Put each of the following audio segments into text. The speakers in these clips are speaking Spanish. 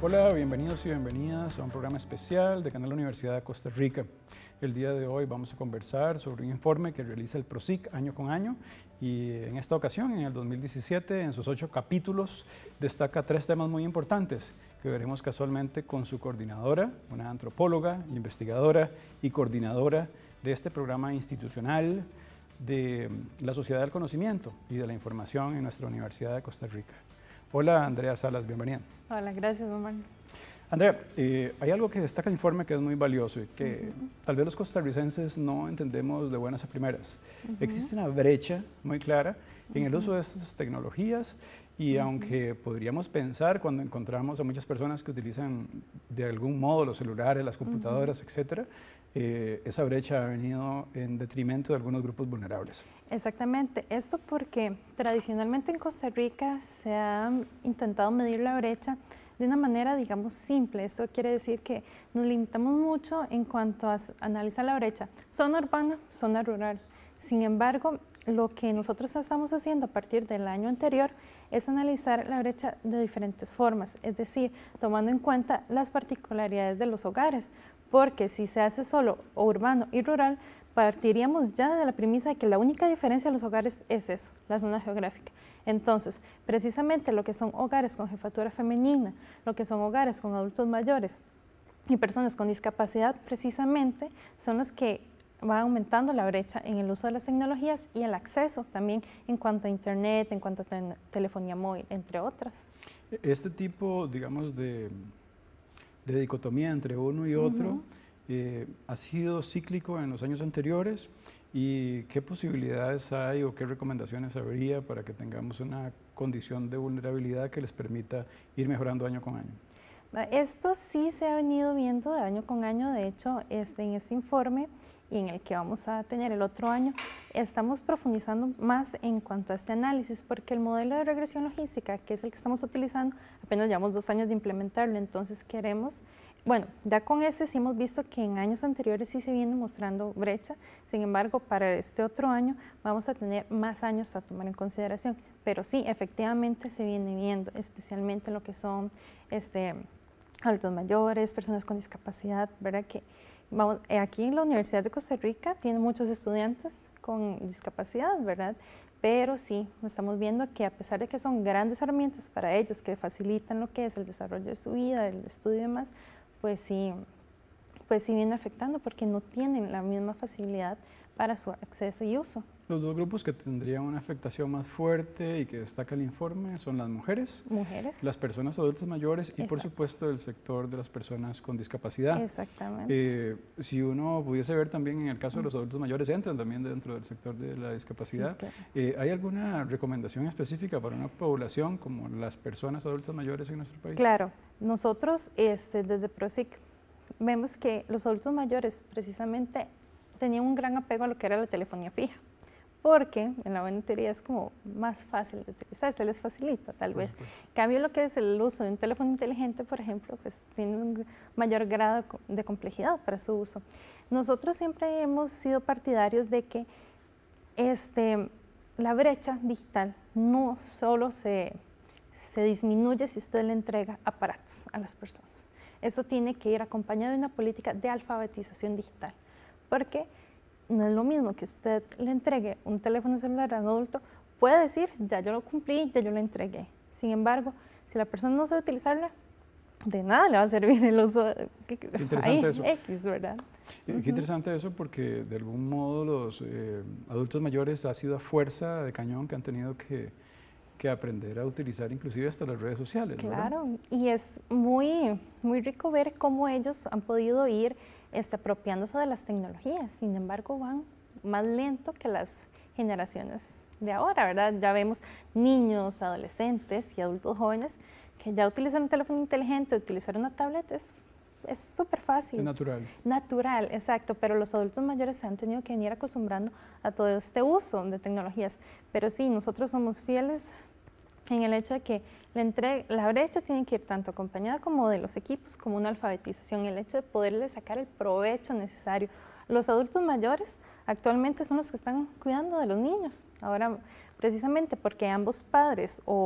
Hola, bienvenidos y bienvenidas a un programa especial de Canal Universidad de Costa Rica. El día de hoy vamos a conversar sobre un informe que realiza el PROSIC año con año y en esta ocasión, en el 2017, en sus 8 capítulos, destaca 3 temas muy importantes que veremos casualmente con su coordinadora, una antropóloga, investigadora y coordinadora de este programa institucional de la Sociedad del Conocimiento y de la Información en nuestra Universidad de Costa Rica. Hola, Andrea Salas, bienvenida. Hola, gracias, Omar. Andrea, hay algo que destaca el informe que es muy valioso y que tal vez los costarricenses no entendemos de buenas a primeras. Existe una brecha muy clara en el uso de estas tecnologías y aunque podríamos pensar cuando encontramos a muchas personas que utilizan de algún modo los celulares, las computadoras, etcétera, esa brecha ha venido en detrimento de algunos grupos vulnerables. Exactamente, esto porque tradicionalmente en Costa Rica se ha intentado medir la brecha de una manera, digamos, simple. Esto quiere decir que nos limitamos mucho en cuanto a analizar la brecha, zona urbana, zona rural. Sin embargo, lo que nosotros estamos haciendo a partir del año anterior es analizar la brecha de diferentes formas, es decir, tomando en cuenta las particularidades de los hogares, porque si se hace solo urbano y rural, partiríamos ya de la premisa de que la única diferencia de los hogares es eso, la zona geográfica. Entonces, precisamente lo que son hogares con jefatura femenina, lo que son hogares con adultos mayores y personas con discapacidad, precisamente son los que va aumentando la brecha en el uso de las tecnologías y el acceso también en cuanto a internet, en cuanto a telefonía móvil, entre otras. Este tipo, digamos, de dicotomía entre uno y otro ha sido cíclico en los años anteriores y ¿qué posibilidades hay o qué recomendaciones habría para que tengamos una condición de vulnerabilidad que les permita ir mejorando año con año? Esto sí se ha venido viendo de año con año, de hecho en este informe y en el que vamos a tener el otro año, estamos profundizando más en cuanto a este análisis, porque el modelo de regresión logística, que es el que estamos utilizando, apenas llevamos 2 años de implementarlo, entonces queremos, bueno, ya con este sí hemos visto que en años anteriores sí se viene mostrando brecha, sin embargo, para este otro año vamos a tener más años a tomar en consideración, pero sí, efectivamente se viene viendo, especialmente lo que son adultos mayores, personas con discapacidad, ¿verdad? Que aquí en la Universidad de Costa Rica tiene muchos estudiantes con discapacidad, ¿verdad? Pero sí, estamos viendo que a pesar de que son grandes herramientas para ellos, que facilitan lo que es el desarrollo de su vida, el estudio y demás, pues sí viene afectando porque no tienen la misma facilidad para su acceso y uso. Los 2 grupos que tendrían una afectación más fuerte y que destaca el informe son las mujeres, las personas adultas mayores y por supuesto el sector de las personas con discapacidad. Exactamente. Si uno pudiese ver también en el caso de los adultos mayores, entran también dentro del sector de la discapacidad. Sí, claro. ¿Hay alguna recomendación específica para una población como las personas adultas mayores en nuestro país? Claro, nosotros desde PROSIC vemos que los adultos mayores precisamente tenían un gran apego a lo que era la telefonía fija, porque en la buena teoría es como más fácil de utilizar, se les facilita tal vez. En cambio, lo que es el uso de un teléfono inteligente, por ejemplo, pues tiene un mayor grado de complejidad para su uso. Nosotros siempre hemos sido partidarios de que la brecha digital no solo se disminuye si usted le entrega aparatos a las personas. Eso tiene que ir acompañado de una política de alfabetización digital, porque no es lo mismo que usted le entregue un teléfono celular a un adulto, puede decir, ya yo lo cumplí, ya yo lo entregué. Sin embargo, si la persona no sabe utilizarla, de nada le va a servir el uso. Qué interesante eso. X, ¿verdad? Qué interesante eso porque de algún modo los adultos mayores ha sido a fuerza de cañón que han tenido que aprender a utilizar inclusive hasta las redes sociales. Claro, ¿verdad? Y es muy rico ver cómo ellos han podido ir apropiándose de las tecnologías, sin embargo van más lento que las generaciones de ahora, ¿verdad? Ya vemos niños, adolescentes y adultos jóvenes que ya utilizan un teléfono inteligente, utilizar una tablet es súper fácil. Es natural. Natural, exacto, pero los adultos mayores se han tenido que venir acostumbrando a todo este uso de tecnologías, pero sí, nosotros somos fieles en el hecho de que la brecha tiene que ir tanto acompañada como de los equipos, como una alfabetización, el hecho de poderle sacar el provecho necesario. Los adultos mayores actualmente son los que están cuidando de los niños, ahora precisamente porque ambos padres o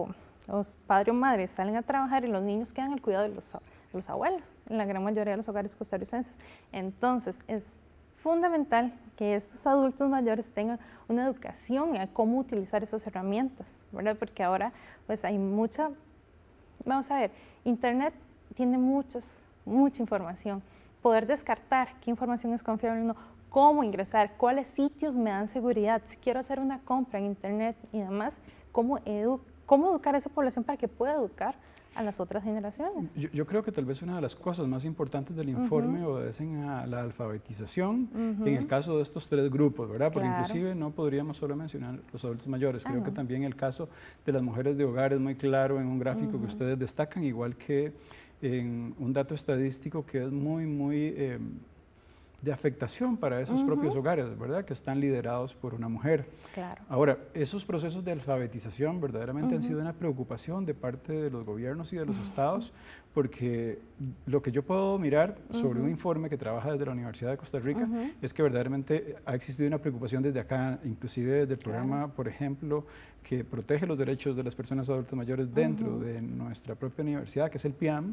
los padres o madres salen a trabajar y los niños quedan al cuidado de los abuelos, en la gran mayoría de los hogares costarricenses. Entonces, es fundamental que estos adultos mayores tengan una educación en cómo utilizar esas herramientas, ¿verdad? Porque ahora pues hay mucha, vamos a ver, Internet tiene mucha información. Poder descartar qué información es confiable o no, cómo ingresar, cuáles sitios me dan seguridad, si quiero hacer una compra en Internet y demás, cómo educar a esa población para que pueda educar a las otras generaciones. Yo creo que tal vez una de las cosas más importantes del informe obedecen a la alfabetización en el caso de estos 3 grupos, ¿verdad? Porque inclusive no podríamos solo mencionar los adultos mayores, creo que también el caso de las mujeres de hogar es muy claro en un gráfico que ustedes destacan, igual que en un dato estadístico que es muy de afectación para esos propios hogares, ¿verdad? Que están liderados por una mujer. Claro. Ahora, esos procesos de alfabetización verdaderamente han sido una preocupación de parte de los gobiernos y de los estados, porque lo que yo puedo mirar sobre un informe que trabaja desde la Universidad de Costa Rica es que verdaderamente ha existido una preocupación desde acá, inclusive desde el programa, por ejemplo, que protege los derechos de las personas adultas mayores dentro de nuestra propia universidad, que es el PIAM.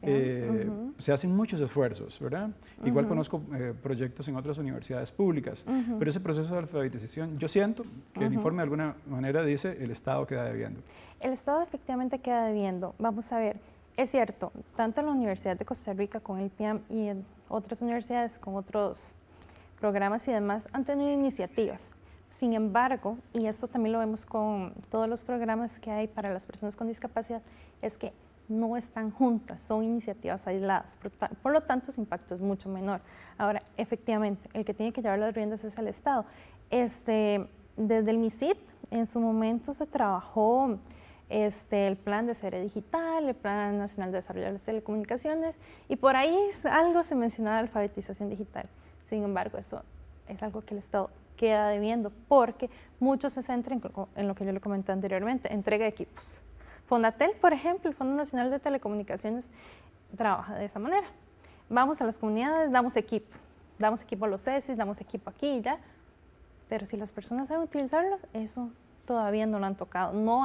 Se hacen muchos esfuerzos, ¿verdad? Igual conozco proyectos en otras universidades públicas, pero ese proceso de alfabetización, yo siento que el informe de alguna manera dice el Estado queda debiendo. El Estado efectivamente queda debiendo. Vamos a ver, es cierto, tanto en la Universidad de Costa Rica con el PIAM y en otras universidades con otros programas y demás han tenido iniciativas. Sin embargo, y esto también lo vemos con todos los programas que hay para las personas con discapacidad, es que no están juntas, son iniciativas aisladas, por lo tanto su impacto es mucho menor. Ahora, efectivamente, el que tiene que llevar las riendas es el Estado. Desde el MISID, en su momento se trabajó el plan de Sere Digital, el Plan Nacional de Desarrollo de las Telecomunicaciones, y por ahí algo se mencionaba alfabetización digital. Sin embargo, eso es algo que el Estado queda debiendo, porque muchos se centran en lo que yo le comenté anteriormente, entrega de equipos. Fonatel, por ejemplo, el Fondo Nacional de Telecomunicaciones, trabaja de esa manera. Vamos a las comunidades, damos equipo a los CESIs, damos equipo aquí y ya, pero si las personas saben utilizarlos, eso todavía no lo han tocado, no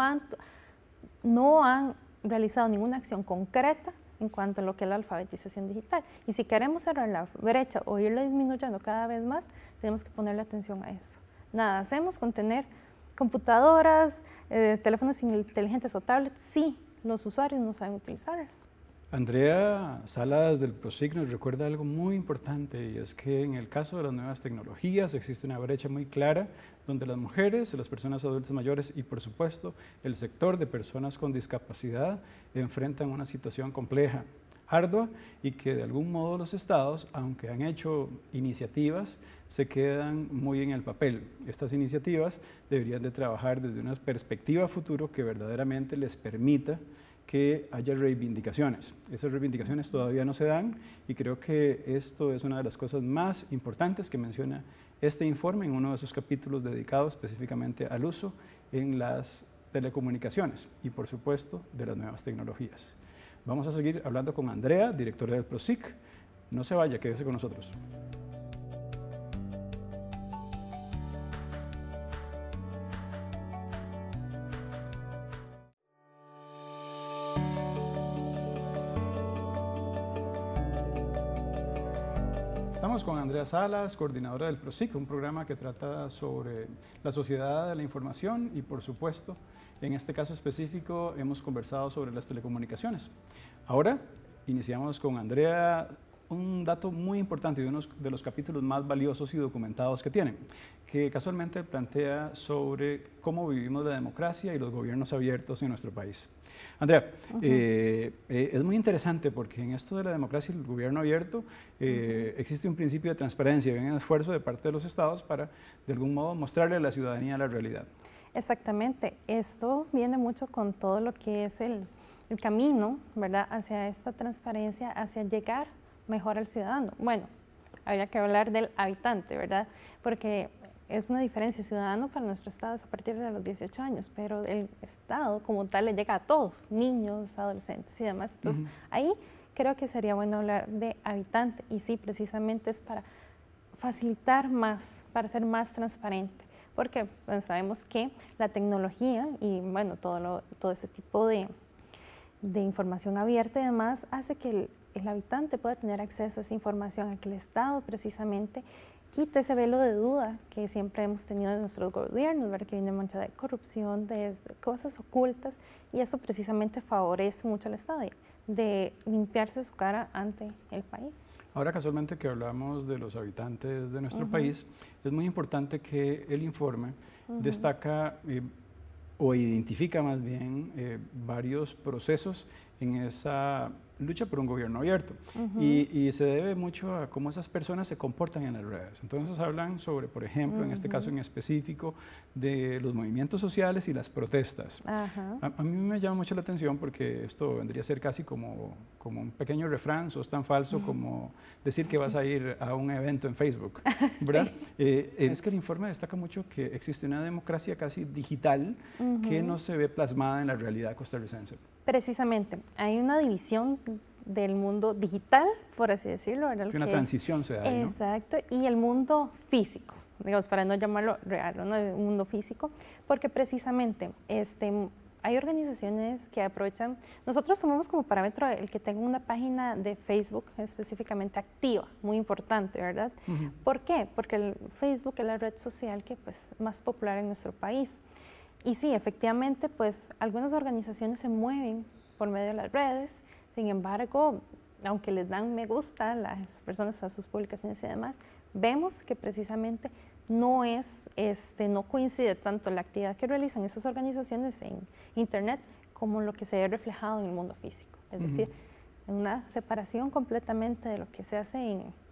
han realizado ninguna acción concreta en cuanto a lo que es la alfabetización digital. Y si queremos cerrar la brecha o irla disminuyendo cada vez más, tenemos que ponerle atención a eso. Nada hacemos con tener computadoras, teléfonos inteligentes o tablets, sí, los usuarios no saben utilizarlo. Andrea Salas del PROSIC nos recuerda algo muy importante, y es que en el caso de las nuevas tecnologías existe una brecha muy clara donde las mujeres, las personas adultas mayores y por supuesto el sector de personas con discapacidad enfrentan una situación compleja, ardua, y que de algún modo los estados, aunque han hecho iniciativas, se quedan muy en el papel. Estas iniciativas deberían de trabajar desde una perspectiva futuro que verdaderamente les permita que haya reivindicaciones. Esas reivindicaciones todavía no se dan, y creo que esto es una de las cosas más importantes que menciona este informe en uno de sus capítulos dedicados específicamente al uso en las telecomunicaciones y por supuesto de las nuevas tecnologías. Vamos a seguir hablando con Andrea, directora del PROSIC. No se vaya, quédese con nosotros. Estamos con Andrea Salas, coordinadora del PROSIC, un programa que trata sobre la sociedad de la información y, por supuesto, en este caso específico hemos conversado sobre las telecomunicaciones. Ahora iniciamos con Andrea un dato muy importante y uno de los capítulos más valiosos y documentados que tienen, que casualmente plantea sobre cómo vivimos la democracia y los gobiernos abiertos en nuestro país. Andrea, es muy interesante porque en esto de la democracia y el gobierno abierto existe un principio de transparencia y un esfuerzo de parte de los estados para, de algún modo, mostrarle a la ciudadanía la realidad. Exactamente, esto viene mucho con todo lo que es el camino, ¿verdad?, hacia esta transparencia, hacia llegar mejor al ciudadano. Bueno, habría que hablar del habitante, ¿verdad?, porque es una diferencia. Ciudadano para nuestro estado es a partir de los 18 años, pero el estado como tal le llega a todos, niños, adolescentes y demás. Entonces, ahí creo que sería bueno hablar de habitante, y sí, precisamente es para facilitar más, para ser más transparente. porque bueno, sabemos que la tecnología y bueno, todo este tipo de información abierta y demás hace que el habitante pueda tener acceso a esa información, a que el Estado precisamente quite ese velo de duda que siempre hemos tenido en nuestros gobiernos, ¿verdad? Que viene mancha de corrupción, de cosas ocultas, y eso precisamente favorece mucho al Estado de limpiarse su cara ante el país. Ahora, casualmente que hablamos de los habitantes de nuestro país, es muy importante que el informe destaca o identifica más bien varios procesos en esa lucha por un gobierno abierto. Y se debe mucho a cómo esas personas se comportan en las redes. Entonces hablan sobre, por ejemplo, en este caso en específico, de los movimientos sociales y las protestas. A mí me llama mucho la atención porque esto vendría a ser casi como un pequeño refrán, sos tan falso como decir que vas a ir a un evento en Facebook, ¿verdad? Es que el informe destaca mucho que existe una democracia casi digital que no se ve plasmada en la realidad costarricense. Precisamente, hay una división del mundo digital, por así decirlo, ¿verdad? Que una transición se da ahí, ¿no? Exacto, y el mundo físico, digamos, para no llamarlo real, ¿no? El mundo físico, porque precisamente hay organizaciones que aprovechan, nosotros tomamos como parámetro el que tenga una página de Facebook específicamente activa, muy importante, ¿verdad? ¿Por qué? Porque el Facebook es la red social que pues más popular en nuestro país. Y sí, efectivamente, pues algunas organizaciones se mueven por medio de las redes, sin embargo, aunque les dan me gusta las personas a sus publicaciones y demás, vemos que precisamente no coincide tanto la actividad que realizan estas organizaciones en Internet como lo que se ve reflejado en el mundo físico. Es decir, una separación completamente de lo que se hace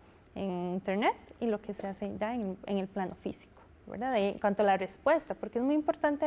en Internet y lo que se hace ya en el plano físico, ¿verdad? En cuanto a la respuesta, porque es muy importante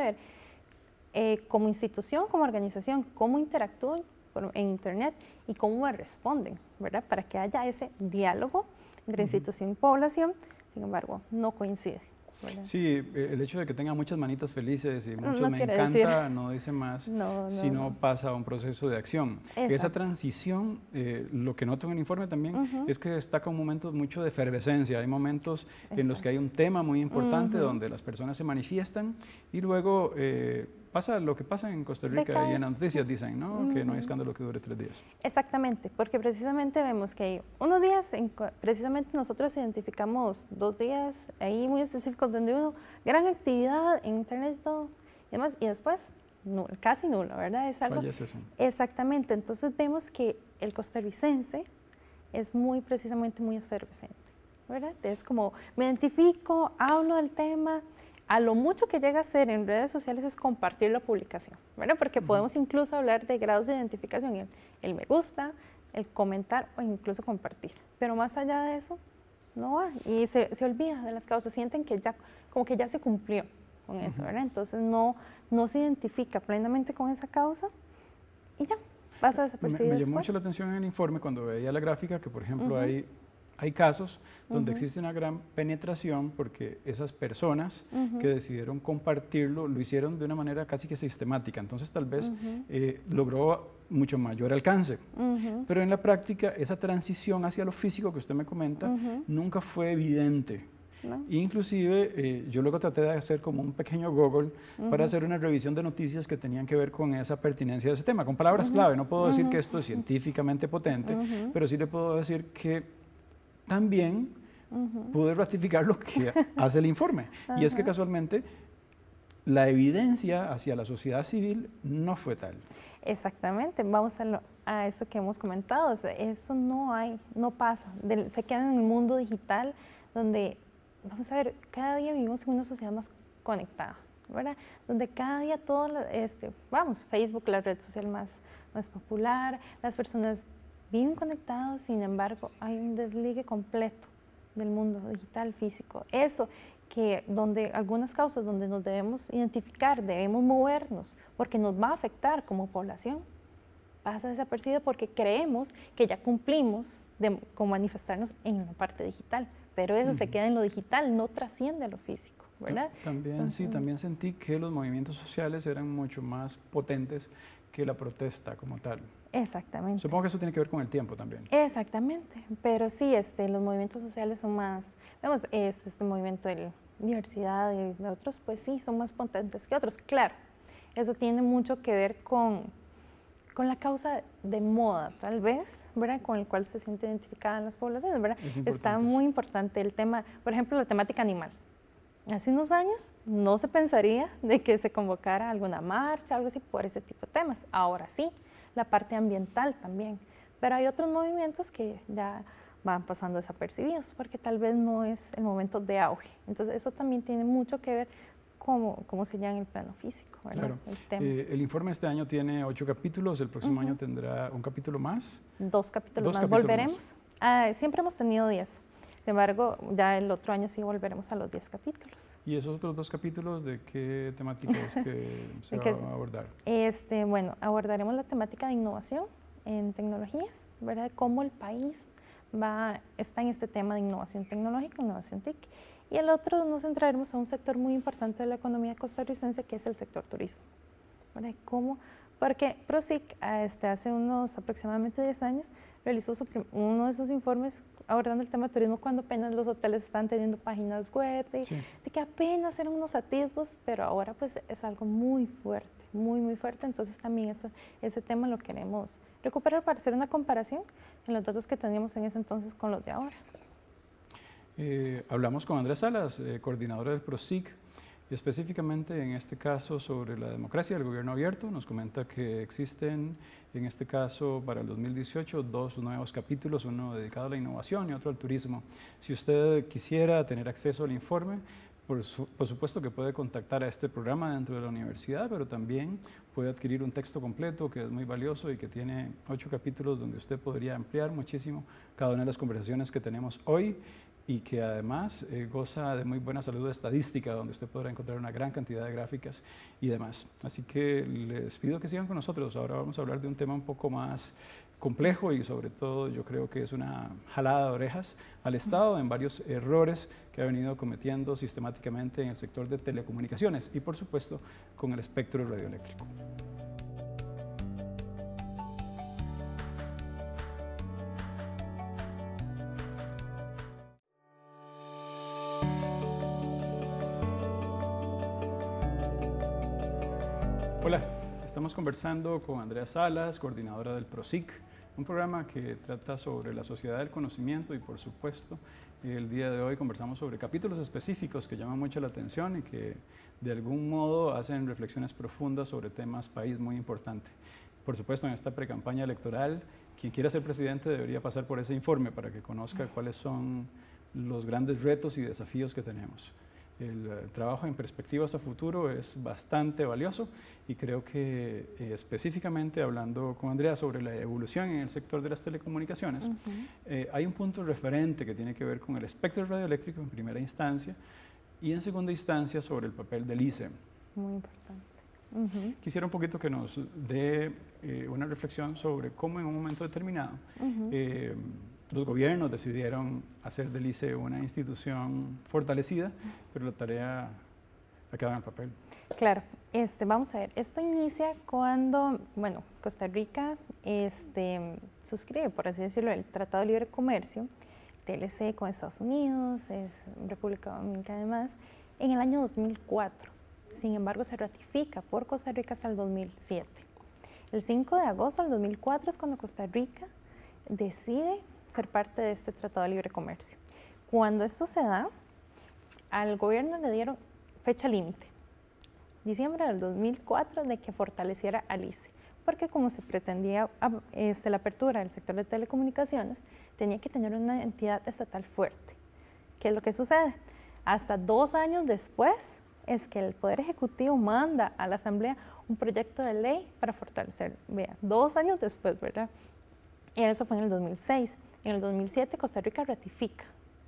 ver como institución, como organización, cómo interactúan en Internet y cómo responden, ¿verdad? Para que haya ese diálogo entre institución y población, sin embargo, no coincide, ¿verdad? Sí, el hecho de que tenga muchas manitas felices y muchos me encanta no dice más, sino pasa a un proceso de acción. Exacto. Esa transición, lo que noto en el informe también es que destaca un momento mucho de efervescencia. Hay momentos en los que hay un tema muy importante donde las personas se manifiestan y luego pasa lo que pasa en Costa Rica y en las noticias dicen, ¿no? Que no hay escándalo que dure 3 días. Exactamente, porque precisamente vemos que hay unos días, precisamente nosotros identificamos 2 días ahí muy específicos donde hubo gran actividad en Internet y todo y demás, y después casi nulo, ¿verdad? Es algo. Fallece eso. Exactamente, entonces vemos que el costarricense es precisamente muy efervescente, ¿verdad? Es como, me identifico, hablo del tema. A lo mucho que llega a ser en redes sociales es compartir la publicación, ¿verdad? Porque podemos incluso hablar de grados de identificación, el me gusta, el comentar o incluso compartir. Pero más allá de eso, no va. Y se olvida de las causas, sienten que ya, como que ya se cumplió con eso, ¿verdad? Entonces no se identifica plenamente con esa causa y ya, pasa desapercibido. Me llamó mucho la atención en el informe cuando veía la gráfica que, por ejemplo, hay casos donde existe una gran penetración porque esas personas que decidieron compartirlo lo hicieron de una manera casi que sistemática, entonces tal vez logró mucho mayor alcance. Pero en la práctica esa transición hacia lo físico que usted me comenta nunca fue evidente. ¿No? Inclusive yo luego traté de hacer como un pequeño Google para hacer una revisión de noticias que tenían que ver con esa pertinencia de ese tema, con palabras clave. No puedo decir que esto es científicamente potente, pero sí le puedo decir que también pude ratificar lo que hace el informe. Y es que casualmente la evidencia hacia la sociedad civil no fue tal. Exactamente, vamos a eso que hemos comentado, o sea, eso no pasa, se queda en el mundo digital donde, vamos a ver, cada día vivimos en una sociedad más conectada, ¿verdad? Donde cada día Facebook, la red social más popular, las personas viven conectados, sin embargo, hay un desligue completo del mundo digital, físico. Eso que algunas causas donde nos debemos identificar, debemos movernos, porque nos va a afectar como población, pasa desapercibido porque creemos que ya cumplimos con manifestarnos en la parte digital, pero eso se queda en lo digital, no trasciende a lo físico, ¿verdad? También sentí que los movimientos sociales eran mucho más potentes que la protesta como tal. Exactamente. Supongo que eso tiene que ver con el tiempo también. Exactamente, pero sí, los movimientos sociales son más, vemos este movimiento diversidad de otros, pues sí, son más potentes que otros. Claro, eso tiene mucho que ver con la causa de moda, tal vez, ¿verdad? Con el cual se siente identificada en las poblaciones, ¿verdad? Está muy importante el tema, por ejemplo, la temática animal. Hace unos años no se pensaría de que se convocara alguna marcha, algo así, por ese tipo de temas. Ahora sí, la parte ambiental también. Pero hay otros movimientos que ya van pasando desapercibidos porque tal vez no es el momento de auge. Entonces eso también tiene mucho que ver cómo se llama en el plano físico, ¿verdad? Claro. El tema. El informe este año tiene 8 capítulos, el próximo año tendrá un capítulo más. 2 capítulos más. ¿Volveremos? Siempre hemos tenido 10. Sin embargo, ya el otro año sí volveremos a los 10 capítulos. ¿Y esos otros 2 capítulos de qué temática es que se va a abordar? Bueno, abordaremos la temática de innovación en tecnologías, ¿verdad? Cómo el país está en este tema de innovación tecnológica, innovación TIC. Y el otro nos centraremos a un sector muy importante de la economía costarricense, que es el sector turismo, ¿verdad? Porque PROSIC hace unos aproximadamente 10 años realizó uno de sus informes abordando el tema de turismo cuando apenas los hoteles están teniendo páginas web, de que apenas eran unos atisbos, pero ahora pues es algo muy fuerte, muy fuerte. Entonces también ese tema lo queremos recuperar para hacer una comparación en los datos que teníamos en ese entonces con los de ahora. Hablamos con Andrea Salas, coordinadora del PROSIC, y específicamente en este caso sobre la democracia del gobierno abierto. Nos comenta que existen en este caso para el 2018 2 nuevos capítulos, uno dedicado a la innovación y otro al turismo. Si usted quisiera tener acceso al informe, por supuesto que puede contactar a este programa dentro de la universidad, pero también puede adquirir un texto completo que es muy valioso y que tiene 8 capítulos donde usted podría ampliar muchísimo cada una de las conversaciones que tenemos hoy, y que además goza de muy buena salud estadística, donde usted podrá encontrar una gran cantidad de gráficas y demás. Así que les pido que sigan con nosotros. Ahora vamos a hablar de un tema un poco más complejo y sobre todo yo creo que es una jalada de orejas al Estado en varios errores que ha venido cometiendo sistemáticamente en el sector de telecomunicaciones y por supuesto con el espectro radioeléctrico. Hola, estamos conversando con Andrea Salas, coordinadora del PROSIC, un programa que trata sobre la sociedad del conocimiento y por supuesto el día de hoy conversamos sobre capítulos específicos que llaman mucho la atención y que de algún modo hacen reflexiones profundas sobre temas país muy importante. Por supuesto en esta precampaña electoral, quien quiera ser presidente debería pasar por ese informe para que conozca cuáles son los grandes retos y desafíos que tenemos. El trabajo en perspectivas a futuro es bastante valioso y creo que específicamente hablando con Andrea sobre la evolución en el sector de las telecomunicaciones, hay un punto referente que tiene que ver con el espectro radioeléctrico en primera instancia y en segunda instancia sobre el papel del ICE. Muy importante. Quisiera un poquito que nos dé una reflexión sobre cómo en un momento determinado los gobiernos decidieron hacer del ICE una institución fortalecida, pero la tarea ha quedado en el papel. Claro, vamos a ver, esto inicia cuando, Costa Rica suscribe, por así decirlo, el Tratado de Libre Comercio, TLC con Estados Unidos, es República Dominicana además, en el año 2004. Sin embargo, se ratifica por Costa Rica hasta el 2007. El 5 de agosto del 2004 es cuando Costa Rica decide ser parte de este Tratado de Libre Comercio. Cuando esto se da, al gobierno le dieron fecha límite, diciembre del 2004, de que fortaleciera al ICE, porque como se pretendía la apertura del sector de telecomunicaciones, tenía que tener una entidad estatal fuerte. ¿Qué es lo que sucede? Hasta 2 años después es que el Poder Ejecutivo manda a la Asamblea un proyecto de ley para fortalecer. Vea, 2 años después, ¿verdad? Y eso fue en el 2006. En el 2007 Costa Rica ratifica.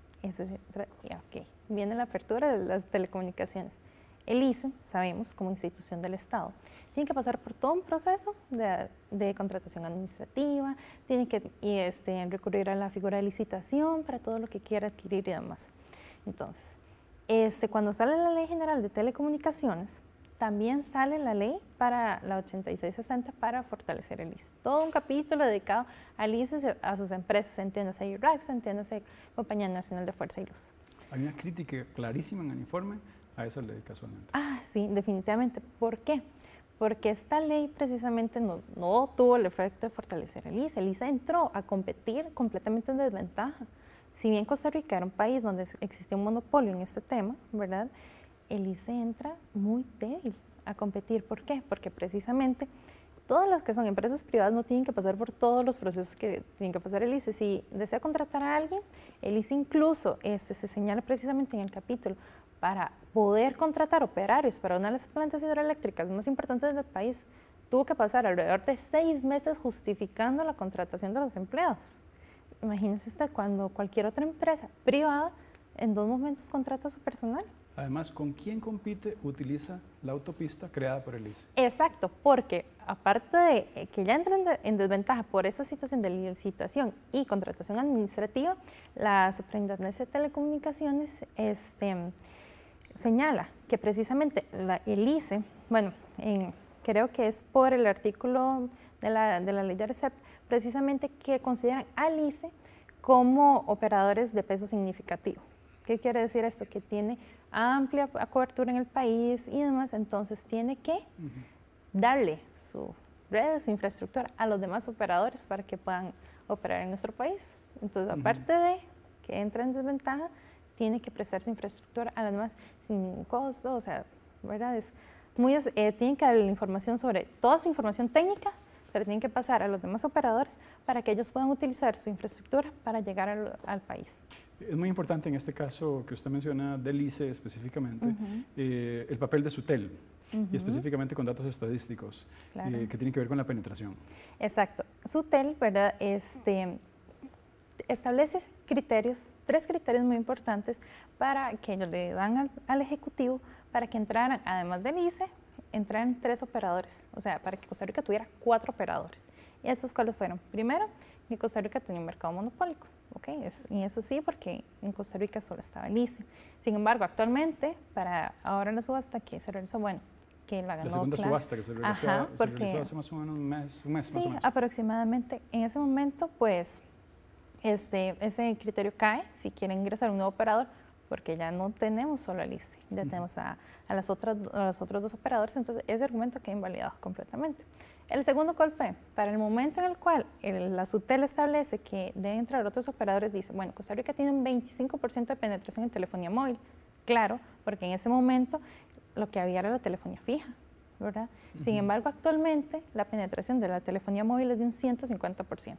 Viene la apertura de las telecomunicaciones. El ICE, sabemos, como institución del Estado, tiene que pasar por todo un proceso de contratación administrativa, tiene que recurrir a la figura de licitación para todo lo que quiera adquirir y demás. Entonces, cuando sale la Ley General de Telecomunicaciones, también sale la ley para la 8660 para fortalecer el ICE. Todo un capítulo dedicado al ICE, a sus empresas, entiéndase IRAX, entiéndase Compañía Nacional de Fuerza y Luz. Hay una crítica clarísima en el informe a esa ley casualmente. Sí, definitivamente. ¿Por qué? Porque esta ley precisamente no tuvo el efecto de fortalecer el ICE. El ICE entró a competir completamente en desventaja. Si bien Costa Rica era un país donde existía un monopolio en este tema, ¿verdad? El ICE entra muy débil a competir. ¿Por qué? Porque precisamente todas las que son empresas privadas no tienen que pasar por todos los procesos que tienen que pasar el ICE. Si desea contratar a alguien, el ICE incluso se señala precisamente en el capítulo para poder contratar operarios para una de las plantas hidroeléctricas más importantes del país, tuvo que pasar alrededor de 6 meses justificando la contratación de los empleados. Imagínese usted cuando cualquier otra empresa privada en 2 momentos contrata a su personal. Además, ¿con quién compite? Utiliza la autopista creada por el ICE. Exacto, porque aparte de que ya entran en desventaja por esta situación de licitación y contratación administrativa, la Superintendencia de Telecomunicaciones señala que precisamente el ICE, bueno, creo que es por el artículo de la ley de ARCEP, precisamente que consideran al ICE como operadores de peso significativo. ¿Qué quiere decir esto? Que tiene amplia cobertura en el país y demás, entonces tiene que darle su red, su infraestructura a los demás operadores para que puedan operar en nuestro país. Entonces, aparte de que entra en desventaja, tiene que prestar su infraestructura a las demás sin costo, o sea, ¿verdad? Tienen que dar la información sobre toda su información técnica, se le tienen que pasar a los demás operadores para que ellos puedan utilizar su infraestructura para llegar al país. Es muy importante en este caso que usted menciona del ICE específicamente, el papel de SUTEL, y específicamente con datos estadísticos, que tienen que ver con la penetración. Exacto. SUTEL, ¿verdad? Establece criterios, 3 criterios muy importantes para que ellos le dan al Ejecutivo para que entraran, además del ICE, entraran 3 operadores, o sea, para que Costa Rica tuviera 4 operadores. ¿Y estos cuáles fueron? Primero, que Costa Rica tenía un mercado monopólico, ¿ok? Y eso sí, porque en Costa Rica solo estaba el ICE. Sin embargo, actualmente, para ahora la subasta que se realizó, bueno, que la ganó la segunda subasta que se realizó, hace más o menos un mes sí, más o menos. Aproximadamente. En ese momento, pues, ese criterio cae si quieren ingresar un nuevo operador, porque ya no tenemos solo el ICE, ya tenemos a los otros 2 operadores, entonces ese argumento queda invalidado completamente. El segundo, ¿cuál fue? Para el momento en el cual la SUTEL establece que deben entrar otros operadores, dice, bueno, Costa Rica tiene un 25% de penetración en telefonía móvil. Claro, porque en ese momento lo que había era la telefonía fija, ¿verdad? Sin embargo, actualmente la penetración de la telefonía móvil es de un 150%.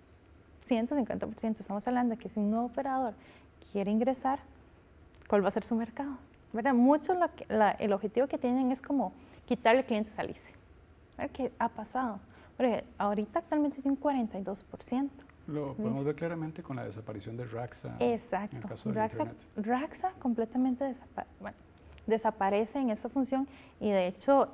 150%, estamos hablando de que si un nuevo operador quiere ingresar, ¿cuál va a ser su mercado? ¿Verdad? Muchos el objetivo que tienen es como quitarle clientes al ICE. ¿Qué ha pasado? Porque ahorita actualmente tiene un 42%. Lo podemos ver claramente con la desaparición de Raxa. Exacto. En el caso del Internet. Raxa completamente desaparece en esa función y de hecho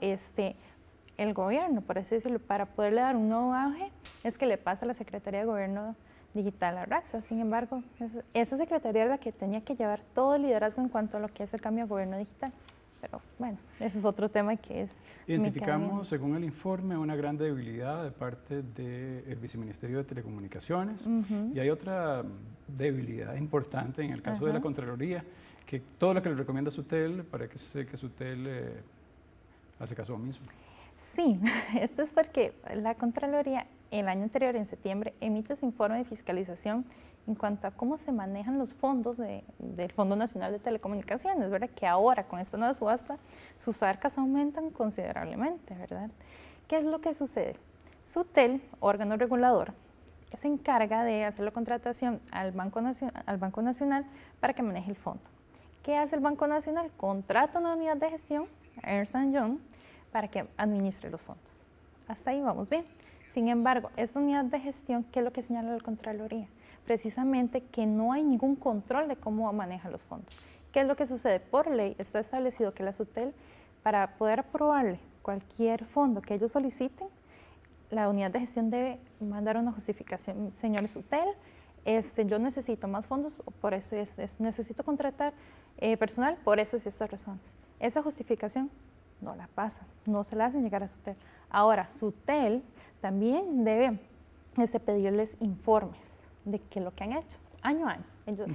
el gobierno, por así decirlo, para poderle dar un nuevo auge, es que le pasa a la Secretaría de Gobierno Digital a Raxa. Sin embargo, esa secretaría es la que tenía que llevar todo el liderazgo en cuanto a lo que es el cambio de gobierno digital. Pero bueno, ese es otro tema que es... Identificamos, según el informe, una gran debilidad de parte del Viceministerio de Telecomunicaciones y hay otra debilidad importante en el caso de la Contraloría, que todo lo que le recomienda SUTEL, parece que SUTEL hace caso omiso. Sí, esto es porque la Contraloría el año anterior, en septiembre, emite su informe de fiscalización en cuanto a cómo se manejan los fondos del Fondo Nacional de Telecomunicaciones, ¿verdad? Que ahora, con esta nueva subasta, sus arcas aumentan considerablemente, ¿verdad? ¿Qué es lo que sucede? SUTEL, órgano regulador, se encarga de hacer la contratación al Banco Nacional para que maneje el fondo. ¿Qué hace el Banco Nacional? Contrata una unidad de gestión, Ernst & Young, para que administre los fondos. Hasta ahí vamos bien. Sin embargo, esta unidad de gestión, ¿qué es lo que señala la Contraloría? Precisamente que no hay ningún control de cómo maneja los fondos. ¿Qué es lo que sucede? Por ley está establecido que la SUTEL, para poder aprobarle cualquier fondo que ellos soliciten, la unidad de gestión debe mandar una justificación. Señor SUTEL, yo necesito más fondos, por eso necesito contratar personal, por esas y estas razones. Esa justificación no la pasan, no se la hacen llegar a SUTEL. Ahora, SUTEL también debe pedirles informes de qué es lo que han hecho. año a año. Ellos,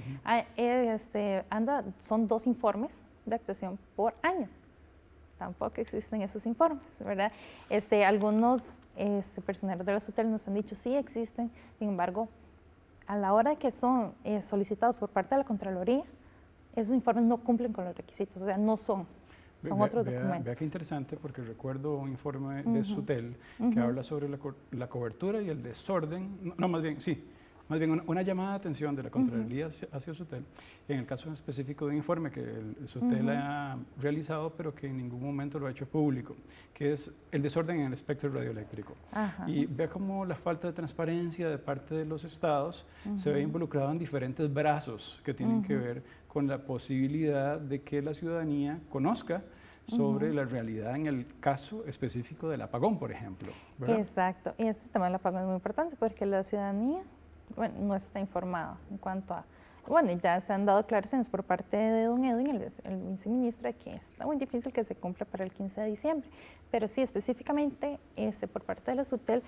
son 2 informes de actuación por año. Tampoco existen esos informes, ¿verdad? Algunos personeros de la SUTEL nos han dicho sí existen, sin embargo, a la hora de que son solicitados por parte de la Contraloría, esos informes no cumplen con los requisitos, o sea, no son otros documentos. Vea qué interesante, porque recuerdo un informe de SUTEL que habla sobre la cobertura y el desorden, más bien una llamada de atención de la Contraloría hacia SUTEL, en el caso específico de un informe que el SUTEL ha realizado, pero que en ningún momento lo ha hecho público, que es el desorden en el espectro radioeléctrico. Y vea cómo la falta de transparencia de parte de los estados se ve involucrado en diferentes brazos que tienen que ver con la posibilidad de que la ciudadanía conozca sobre la realidad en el caso específico del apagón, por ejemplo, ¿verdad? Exacto, y ese tema del apagón es muy importante porque la ciudadanía no está informada en cuanto a, ya se han dado declaraciones por parte de don Edwin, el viceministro, de que está muy difícil que se cumpla para el 15 de diciembre, pero sí, específicamente por parte de la SUTEL,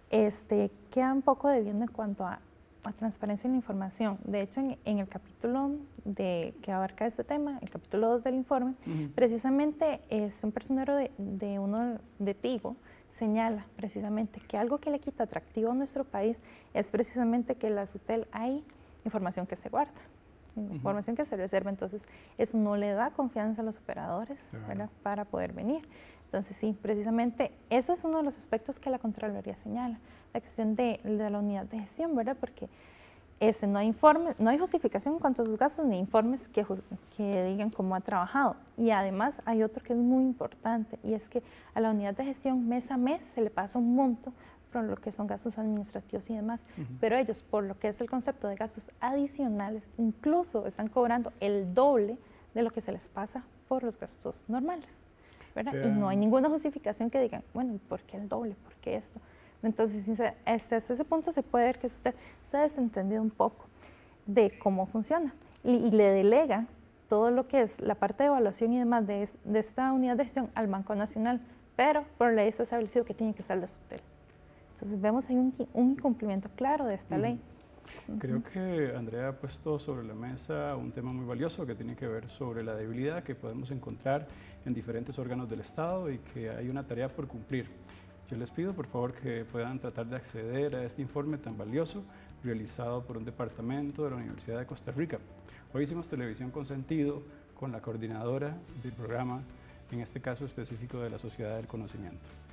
queda un poco debiendo en cuanto a transparencia en la información. De hecho, en el capítulo que abarca este tema, el capítulo 2 del informe, precisamente un personero de Tigo señala precisamente que algo que le quita atractivo a nuestro país es precisamente que en la SUTEL hay información que se guarda, información que se reserva, entonces eso no le da confianza a los operadores, ¿verdad?, para poder venir. Entonces sí, precisamente eso es uno de los aspectos que la Contraloría señala, la cuestión de la unidad de gestión, ¿verdad?, porque no hay informe, no hay justificación en cuanto a sus gastos ni informes que digan cómo ha trabajado. Y además hay otro que es muy importante, y es que a la unidad de gestión mes a mes se le pasa un monto por lo que son gastos administrativos y demás, pero ellos, por lo que es el concepto de gastos adicionales, incluso están cobrando el doble de lo que se les pasa por los gastos normales, ¿verdad? Y no hay ninguna justificación que digan, bueno, ¿y por qué el doble? ¿Por qué esto? Entonces, hasta ese punto se puede ver que usted se ha desentendido un poco de cómo funciona y le delega todo lo que es la parte de evaluación y demás de esta unidad de gestión al Banco Nacional, pero por ley está establecido que tiene que estar la SUTEL. Entonces, vemos ahí un incumplimiento claro de esta ley. Creo que Andrea ha puesto sobre la mesa un tema muy valioso que tiene que ver sobre la debilidad que podemos encontrar en diferentes órganos del Estado y que hay una tarea por cumplir. Yo les pido, por favor, que puedan tratar de acceder a este informe tan valioso realizado por un departamento de la Universidad de Costa Rica. Hoy hicimos Televisión con Sentido con la coordinadora del programa, en este caso específico de la Sociedad del Conocimiento.